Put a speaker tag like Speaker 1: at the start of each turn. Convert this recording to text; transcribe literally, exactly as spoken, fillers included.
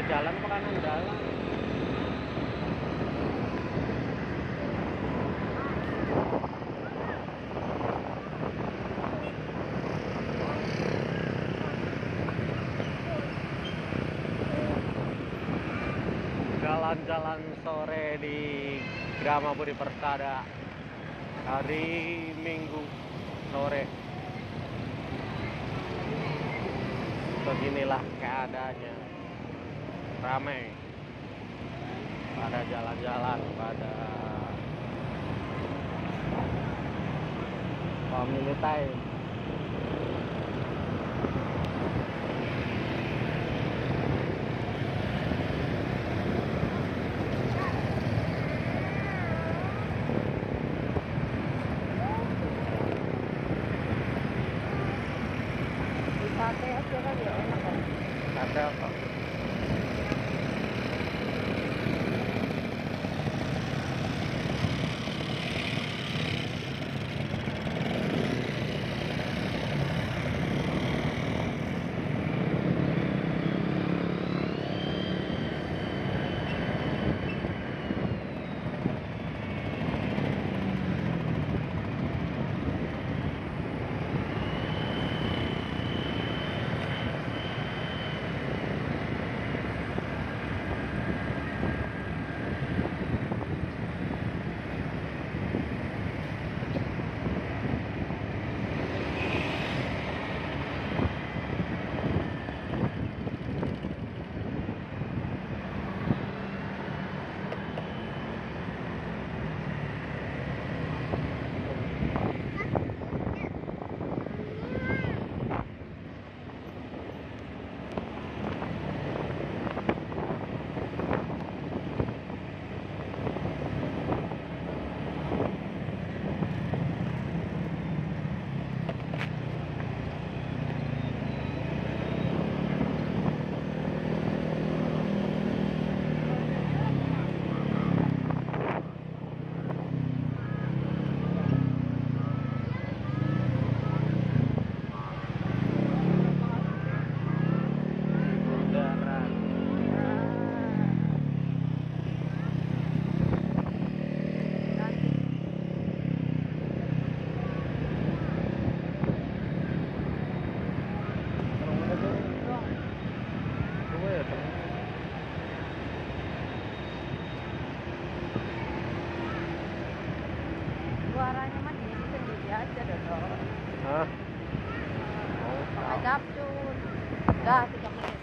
Speaker 1: jalan apa kanan jalan? Jalan-jalan sore di Grama Budi Persada hari Minggu sore. Beginilah keadaannya, ramai, pada jalan-jalan, pada family time.
Speaker 2: Sate aja kan ya enak kan?
Speaker 1: Sate apa?
Speaker 2: Suaranya mah di sendiri aja dong.
Speaker 1: Hah?
Speaker 2: Pakai capcus. Dah tiga menit.